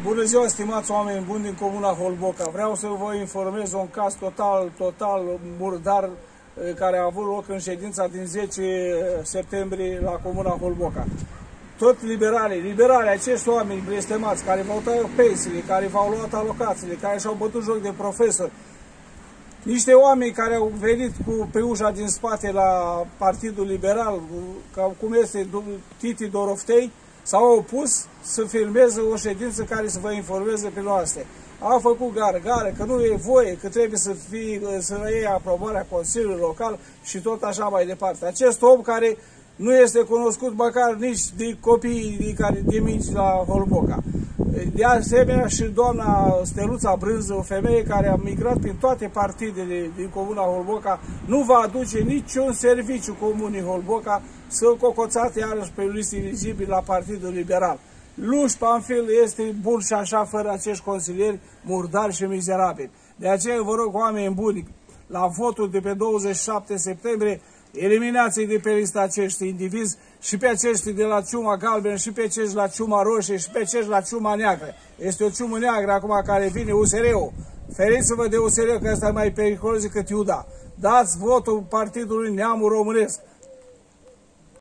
Bună ziua, stimați oameni buni din Comuna Holboca. Vreau să vă informez un caz total murdar care a avut loc în ședința din 10 septembrie la Comuna Holboca. Tot liberalii, acești oameni blestemați care v-au tăiat pensiile, care v-au luat alocațiile, care și-au bătut joc de profesori, niște oameni care au venit pe ușa din spate la Partidul Liberal, cum este Titi Doroftei, s-au opus să filmeze o ședință care să vă informeze pe noastre. Au făcut gargare, că nu e voie, că trebuie să iei aprobarea Consiliului Local și tot așa mai departe. Acest om care nu este cunoscut măcar nici de copiii de mici la Holboca. De asemenea și doamna Steluța Brânză, o femeie care a migrat prin toate partidele din Comuna Holboca, nu va aduce niciun serviciu Comunii Holboca, să-l cocoțați iarăși pe liste eligibili la Partidul Liberal. Luș Panfil este bun și așa fără acești consilieri murdari și mizerabili. De aceea vă rog, oameni buni, la votul de pe 27 septembrie, eliminați-i de pe lista acești indivizi și pe acești de la ciuma galbenă și pe acești la ciuma roșie și pe acești la ciuma neagră. Este o ciumă neagră acum care vine USR-ul. Feriți-vă de USR, că ăsta e mai periculos decât Iuda. Dați votul Partidului Neamul Românesc.